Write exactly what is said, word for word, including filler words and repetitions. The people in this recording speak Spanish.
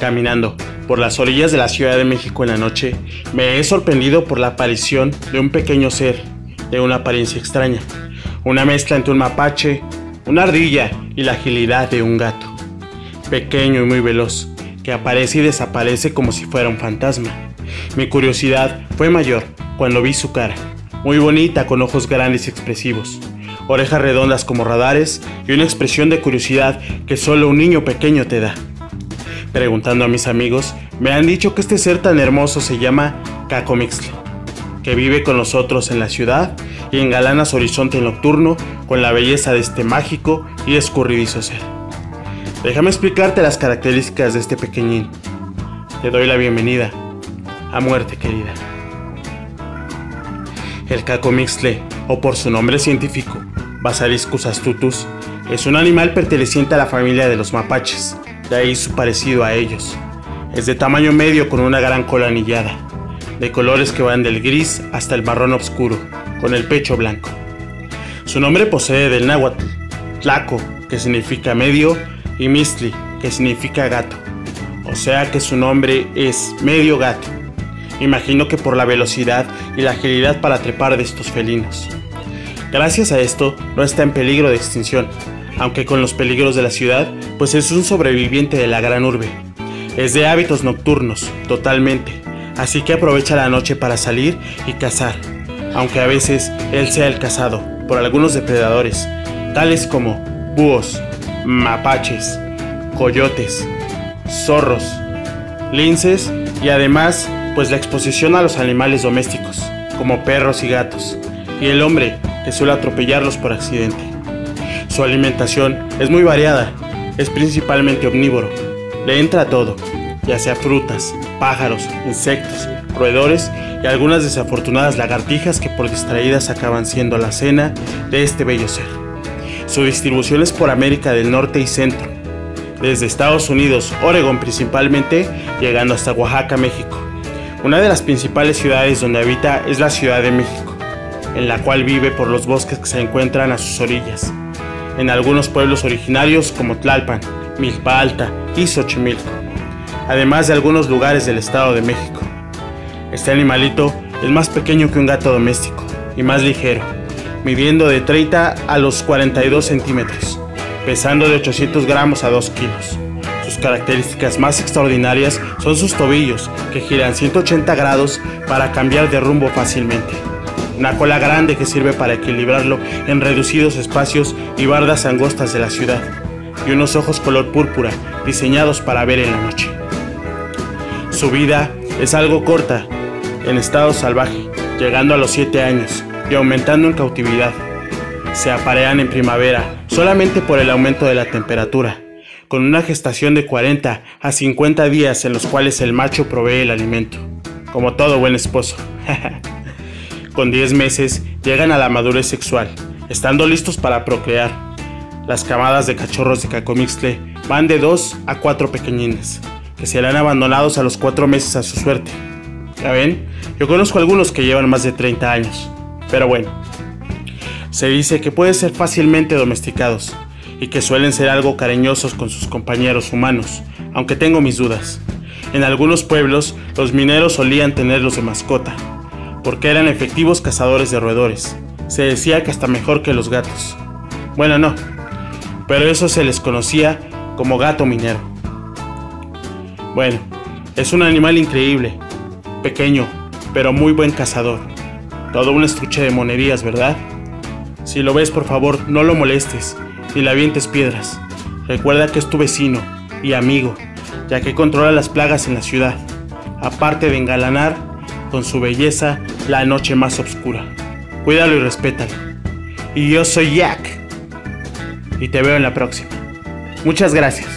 Caminando por las orillas de la Ciudad de México en la noche, me he sorprendido por la aparición de un pequeño ser de una apariencia extraña, una mezcla entre un mapache, una ardilla y la agilidad de un gato, pequeño y muy veloz, que aparece y desaparece como si fuera un fantasma. Mi curiosidad fue mayor cuando vi su cara, muy bonita, con ojos grandes y expresivos, orejas redondas como radares y una expresión de curiosidad que solo un niño pequeño te da. Preguntando a mis amigos, me han dicho que este ser tan hermoso se llama Cacomixtle, que vive con nosotros en la ciudad y engalana su horizonte nocturno con la belleza de este mágico y escurridizo ser. Déjame explicarte las características de este pequeñín. Te doy la bienvenida a muerte querida. El Cacomixtle, o por su nombre científico, Basiliscus astutus, es un animal perteneciente a la familia de los mapaches, de ahí su parecido a ellos. Es de tamaño medio con una gran cola anillada, de colores que van del gris hasta el marrón oscuro, con el pecho blanco. Su nombre procede del náhuatl, tlaco, que significa medio, y mixtli, que significa gato, o sea que su nombre es medio gato. Imagino que por la velocidad y la agilidad para trepar de estos felinos. Gracias a esto no está en peligro de extinción, aunque con los peligros de la ciudad, pues es un sobreviviente de la gran urbe. Es de hábitos nocturnos, totalmente, así que aprovecha la noche para salir y cazar, aunque a veces él sea el cazado por algunos depredadores, tales como búhos, mapaches, coyotes, zorros, linces y además pues la exposición a los animales domésticos, como perros y gatos, y el hombre que suele atropellarlos por accidente. Su alimentación es muy variada, es principalmente omnívoro, le entra todo, ya sea frutas, pájaros, insectos, roedores y algunas desafortunadas lagartijas que por distraídas acaban siendo la cena de este bello ser. Su distribución es por América del Norte y Centro, desde Estados Unidos, Oregón principalmente, llegando hasta Oaxaca, México. Una de las principales ciudades donde habita es la Ciudad de México, en la cual vive por los bosques que se encuentran a sus orillas, en algunos pueblos originarios como Tlalpan, Milpa Alta y Xochimilco, además de algunos lugares del Estado de México. Este animalito es más pequeño que un gato doméstico y más ligero, midiendo de treinta a los cuarenta y dos centímetros, pesando de ochocientos gramos a dos kilos. Sus características más extraordinarias son sus tobillos, que giran ciento ochenta grados para cambiar de rumbo fácilmente, una cola grande que sirve para equilibrarlo en reducidos espacios y bardas angostas de la ciudad, y unos ojos color púrpura diseñados para ver en la noche. Su vida es algo corta, en estado salvaje, llegando a los siete años y aumentando en cautividad. Se aparean en primavera solamente por el aumento de la temperatura, con una gestación de cuarenta a cincuenta días en los cuales el macho provee el alimento, como todo buen esposo. Con diez meses llegan a la madurez sexual, estando listos para procrear. Las camadas de cachorros de Cacomixtle van de dos a cuatro pequeñines, que serán abandonados a los cuatro meses a su suerte. ¿Ya ven? Yo conozco algunos que llevan más de treinta años, pero bueno. Se dice que pueden ser fácilmente domesticados y que suelen ser algo cariñosos con sus compañeros humanos, aunque tengo mis dudas. En algunos pueblos, los mineros solían tenerlos de mascota, porque eran efectivos cazadores de roedores. Se decía que hasta mejor que los gatos. Bueno, no, pero eso se les conocía como gato minero. Bueno, es un animal increíble, pequeño, pero muy buen cazador. Todo un estuche de monerías, ¿verdad? Si lo ves, por favor, no lo molestes, ni le avientes piedras. Recuerda que es tu vecino y amigo, ya que controla las plagas en la ciudad, aparte de engalanar con su belleza la noche más oscura. Cuídalo y respétalo. Y yo soy Jack, y te veo en la próxima. Muchas gracias.